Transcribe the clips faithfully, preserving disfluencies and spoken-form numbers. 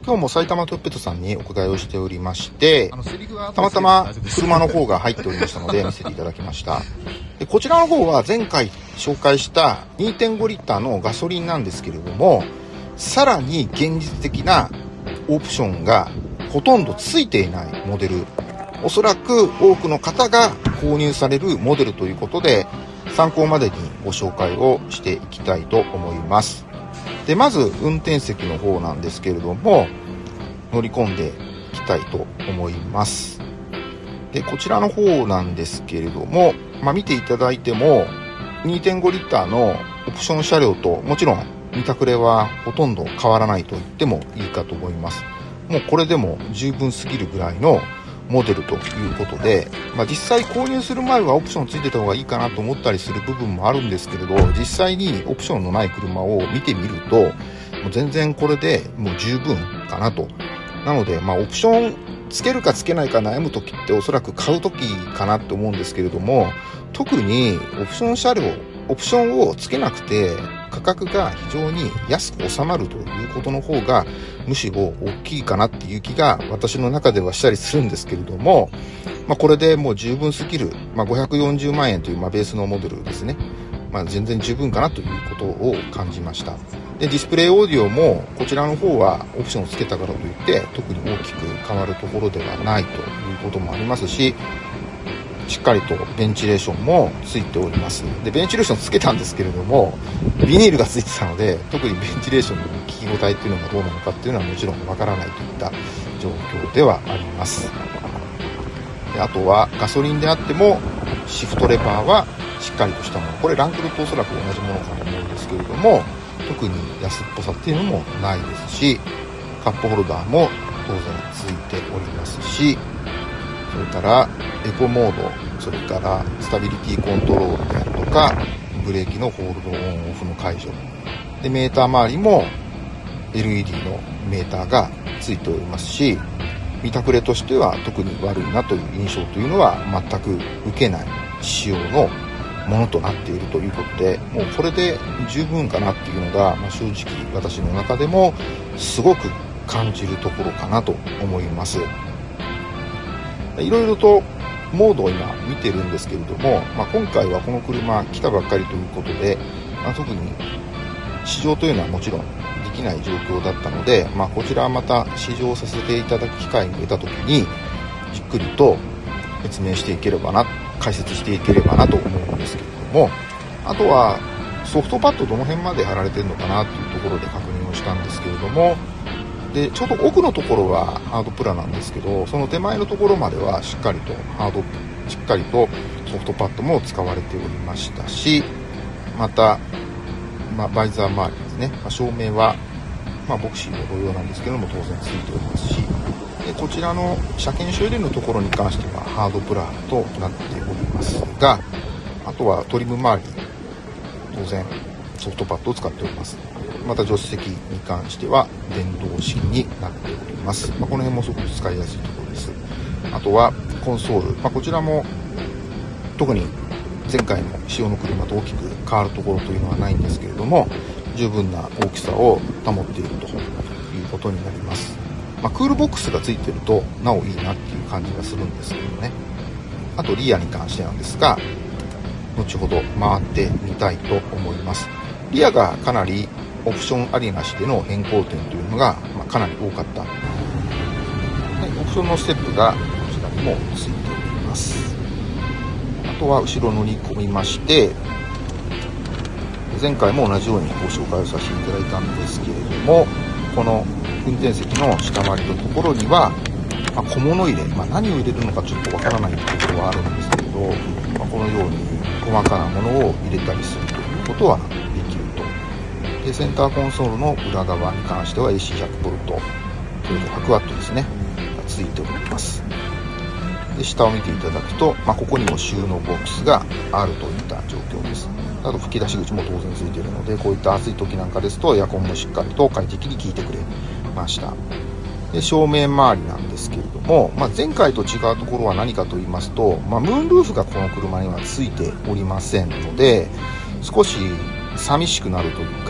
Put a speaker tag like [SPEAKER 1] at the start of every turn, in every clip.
[SPEAKER 1] 今日も埼玉トヨペットさんにお伺いをしておりまして、たまたま車の方が入っておりましたので見せていただきました。でこちらの方は前回紹介した にてんご リッターのガソリンなんですけれども、さらに現実的なオプションがほとんどついていないモデル、おそらく多くの方が購入されるモデルということで、参考までにご紹介をしていきたいと思います。でまず運転席の方なんですけれども、乗り込んでいきたいと思います。でこちらの方なんですけれども、まあ、見ていただいても にてんご リッターのオプション車両ともちろん見たくれはほとんど変わらないと言ってもいいかと思います。もうこれでも十分すぎるぐらいのモデルということで、まあ、実際購入する前はオプションついてた方がいいかなと思ったりする部分もあるんですけれど、実際にオプションのない車を見てみると、もう全然これでもう十分かなと。なので、まあ、オプションつけるかつけないか悩む時っておそらく買う時かなって思うんですけれども、特にオプション車両、オプションをつけなくて価格が非常に安く収まるということの方がむしろ大きいかなっていう気が私の中ではしたりするんですけれども、まあ、これでもう十分すぎる、まあ、ごひゃくよんじゅうまんえんというまあベースのモデルですね、まあ、全然十分かなということを感じました。でディスプレイオーディオもこちらの方はオプションをつけたからといって特に大きく変わるところではないということもありますし、しっかりとベンチレーションもついております。でベンチレーションつけたんですけれども、ビニールがついてたので特にベンチレーションの聞き応えっていうのがどうなのかっていうのはもちろんわからないといった状況ではあります。であとはガソリンであってもシフトレバーはしっかりとしたもの、これランクルとおそらく同じものかと思うんですけれども、特に安っぽさっていうのもないですし、カップホルダーも当然ついておりますし、それからエコモード、それからスタビリティコントロールであるとかブレーキのホールドオンオフの解除で、メーター周りも エルイーディー のメーターがついておりますし、見たくれとしては特に悪いなという印象というのは全く受けない仕様のものとなっているということで、もうこれで十分かなっていうのが、まあ、正直私の中でもすごく感じるところかなと思います。いろいろとモードを今見てるんですけれども、まあ、今回はこの車来たばっかりということで、まあ、特に試乗というのはもちろんできない状況だったので、まあ、こちらはまた試乗させていただく機会が出た時にじっくりと説明していければな、解説していければなと思うんですけれども、あとはソフトパッドどの辺まで貼られてるのかなというところで確認をしたんですけれども、でちょうど奥のところはハードプラなんですけど、その手前のところまではしっかりとハードしっかりとソフトパッドも使われておりましたし、また、まあ、バイザー周りですね、まあ、照明は、まあ、ボクシーの同様なんですけども当然ついておりますし、でこちらの車検証入れのところに関してはハードプラとなっておりますが、あとはトリム周り当然ソフトパッドを使っております。また助手席に関しては電動式になっております。まあ、この辺もすごく使いやすいところです。あとはコンソール、まあ、こちらも特に前回の仕様の車と大きく変わるところというのはないんですけれども、十分な大きさを保っているということになります。まあ、クールボックスがついてるとなおいいなっていう感じがするんですけどね。あとリアに関してなんですが、後ほど回ってみたいと思います。リアがかなりオプションありなしでの変更点というのが、まあ、かなり多かった。でオプションのステップがこちらにもついております。あとは後ろ乗り込みまして、前回も同じようにご紹介をさせていただいたんですけれども、この運転席の下回りのところには、まあ、小物入れ、まあ、何を入れるのかちょっとわからないところはあるんですけれど、まあ、このように細かなものを入れたりするということはできると。でセンターコンソールの裏側に関しては エーシーひゃくボルト、それとひゃくワットですねがついております。で下を見ていただくと、まあ、ここにも収納ボックスがあるといった状況です。あと吹き出し口も当然ついているので、こういった暑い時なんかですとエアコンもしっかりと快適に効いてくれました。で照明周りなんですけれども、まあ、前回と違うところは何かと言いますと、まあ、ムーンルーフがこの車にはついておりませんので、少し寂しくなるというか、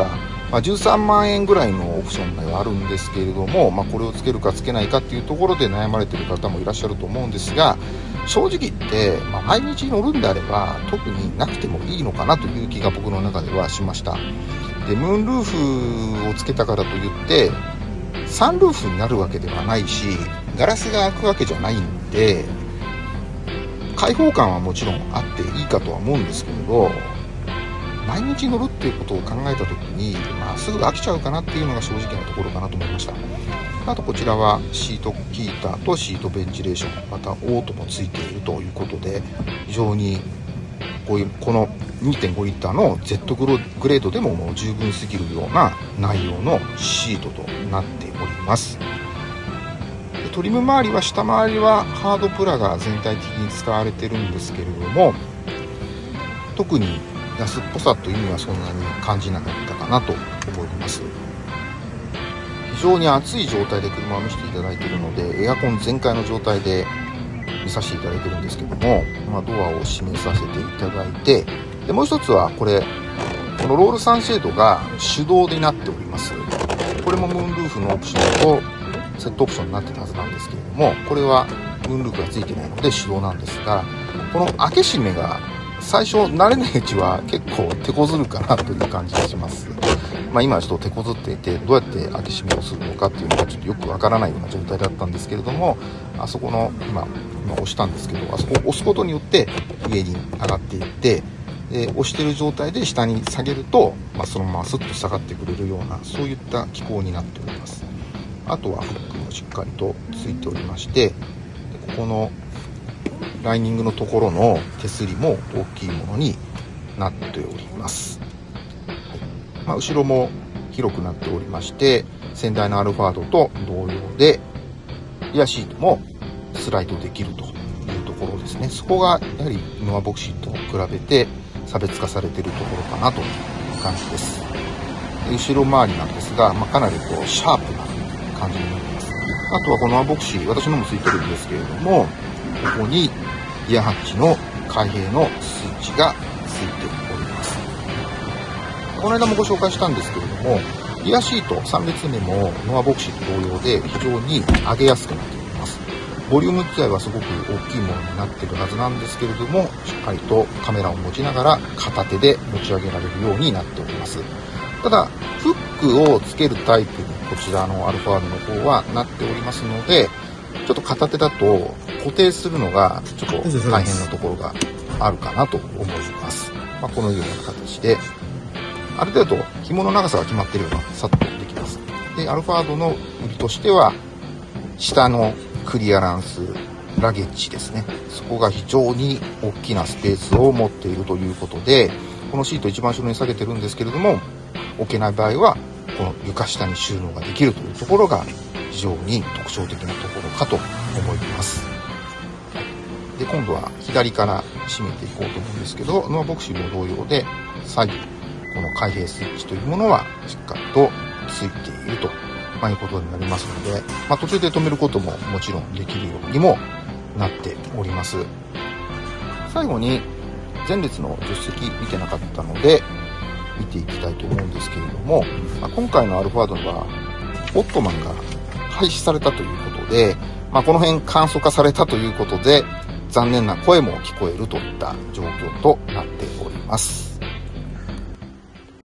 [SPEAKER 1] まあ、じゅうさんまんえんぐらいのオプションがあるんですけれども、まあ、これをつけるかつけないかっていうところで悩まれている方もいらっしゃると思うんですが、正直言って、まあ、毎日乗るんであれば特になくてもいいのかなという気が僕の中ではしました。でムーンルーフをつけたからといってサンルーフになるわけではないし、ガラスが開くわけじゃないんで、開放感はもちろんあっていいかとは思うんですけれど、毎日乗るっていうことを考えた時に、まあ、すぐ飽きちゃうかなっていうのが正直なところかなと思いました。あとこちらはシートヒーターとシートベンチレーション、またオートもついているということで、非常にこういうこの にてんごリッターの Z グレードでももう十分すぎるような内容のシートとなっております。でトリム周りは下回りはハードプラが全体的に使われてるんですけれども、特に安っぽさというのはそんなに感じなかったかなと思います。非常に暑い状態で車を見せていただいているので、エアコン全開の状態で見させていただいてるんですけども、まあ、ドアを閉めさせていただいて、でもう一つはこれこのロールサンシェードが手動になっております。これもムーンルーフのオプションとセットオプションになってたはずなんですけれども、これはムーンルーフがついてないので手動なんですが、この開け閉めが最初慣れないうちは結構手こずるかなという感じがします。まあ、今はちょっと手こずっていて、どうやって開け閉めをするのかっていうのがちょっとよくわからないような状態だったんですけれども、あそこの今今押したんですけど、あそこを押すことによって上に上がっていって、で押してる状態で下に下げると、まあ、そのままスッと下がってくれるような、そういった機構になっております。あとはフックもしっかりとついておりまして、でここのライニングのところの手すりも大きいものになっております。はい、まあ、後ろも広くなっておりまして、先代のアルファードと同様でリアシートもスライドできるというところですね。そこがやはりノアボクシーと比べて差別化されているところかなという感じです。で後ろ回りなんですが、まあ、かなりこうシャープな感じになります。あとはこのノアボクシー、私のもついてるんですけれども、ここにギアハッチの開閉のスイッチがついております。この間もご紹介したんですけれども、リアシートさん列目もノアボクシーと同様で非常に上げやすくなっております。ボリューム自体はすごく大きいものになっているはずなんですけれども、しっかりとカメラを持ちながら片手で持ち上げられるようになっております。ただフックをつけるタイプにこちらのアルファードの方はなっておりますので、ちょっと片手だと固定するのがちょっと大変なところがあるかなと思います。まあ、このような形である程度紐の長さが決まっていればさっとできます。でアルファードの売りとしては下のクリアランスラゲッジですね、そこが非常に大きなスペースを持っているということで、このシート一番後ろに下げてるんですけれども、置けない場合はこの床下に収納ができるというところが非常に特徴的なところかと思います。で今度は左から閉めていこうと思うんですけど、ノアボクシーも同様で左右この開閉スイッチというものはしっかりとついていると、まあ、いうことになりますので、まあ、途中で止めることももちろんできるようにもなっております。最後に前列の助手席見てなかったので見ていきたいと思うんですけれども、まあ、今回のアルファードはオットマンが廃止されたということで、まあ、この辺簡素化されたということで残念な声も聞こえるといった状況となっております。